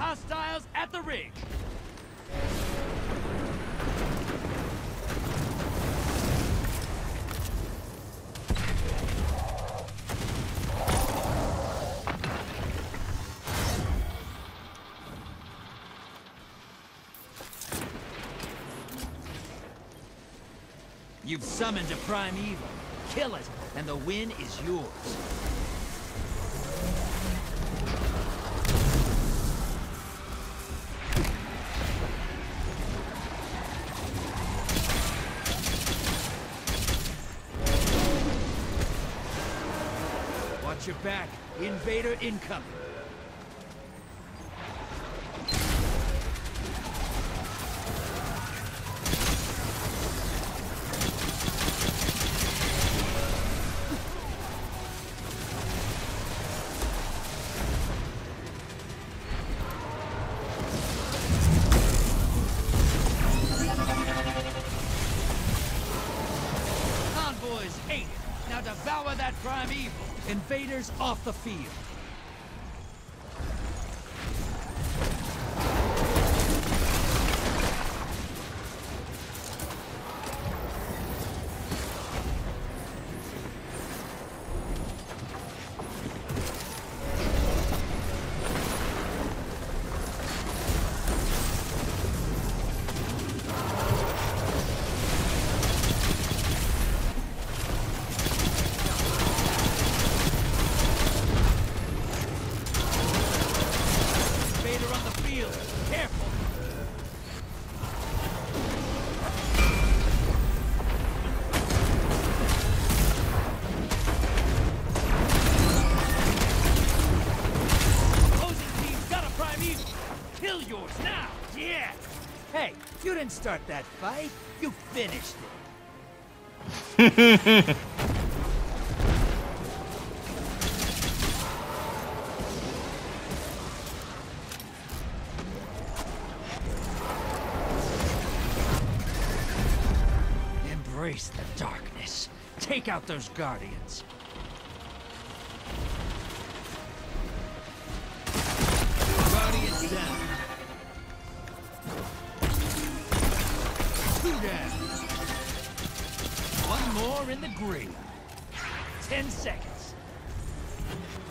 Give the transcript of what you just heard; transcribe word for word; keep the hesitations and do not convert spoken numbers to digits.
hostiles at the rig. You've summoned a primeval. Kill it, and the win is yours. Watch your back. Invader incoming. Now devour that primeval. Invaders off the field. Careful! Opposing team's got a primeval. Kill yours now! Yeah! Hey, you didn't start that fight. You finished it. Embrace the darkness. Take out those guardians. Guardians down. Two down. One more in the grave. Ten seconds.